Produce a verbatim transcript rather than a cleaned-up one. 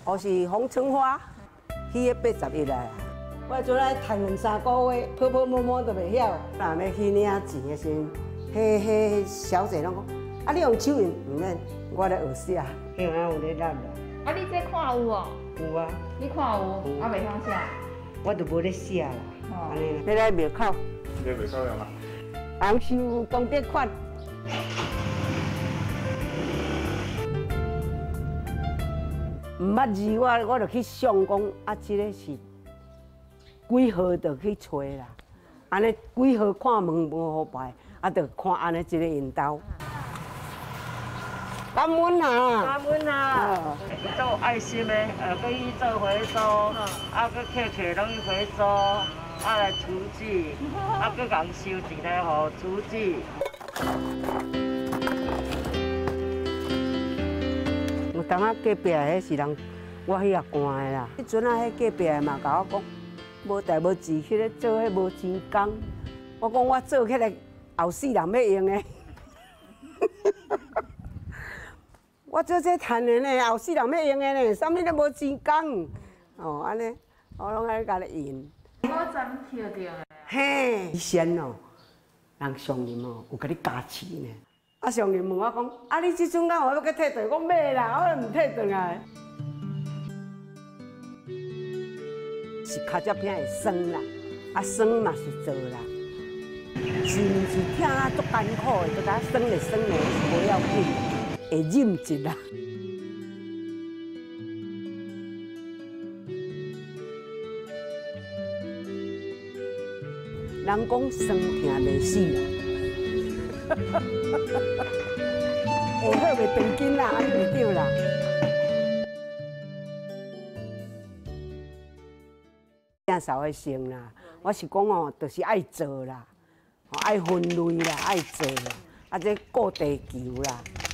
或是风春花，起个八十一来啊。我做来趁两三个月，泡泡沫沫都袂晓。若要去领钱的时阵，迄迄小姐拢讲，啊，你用手印唔免，我咧学写，迄样有咧难啦。 啊，你这看有哦？ 有啊。 你看有？啊，袂晓写。 我就无咧写啦。安尼，要来庙口。 你袂晓用啊？ 红收功德款。唔捌字我我就去想讲，啊，这个是几号就去找啦。安尼几号看门无好排，啊，就看安尼一个引导。感恩啊！ 感恩啊！做爱心的，呃，搁去做回收，啊，搁客客拢去回收，啊来厨具，啊，搁共收钱来互厨具。 有当啊隔壁迄是人，我迄也干的啦。迄阵啊，迄隔壁的嘛甲我讲，无代无志去咧做迄无钱工。我讲我做起来后世人要用的。我做这赚的呢，后世人要用的呢，啥物都无钱工。哦，安尼，我拢爱甲你用。 我怎捡到的？ 嘿，以前哦，人上任哦，有甲你加持呢。啊，上任问我讲，啊，你即阵敢有要去退队？我讲袂啦，我唔退转来。是脚趾片会酸啦，啊酸嘛是做啦，是毋是听啊足艰苦的，都甲酸的酸的是无要紧，会忍一啦。人讲酸痛袂死啦。会好袂长紧啦，安尼就对啦。正少的性啦，我是讲哦，就是爱做啦，爱分类啦，爱做啦，啊，这顾地球啦。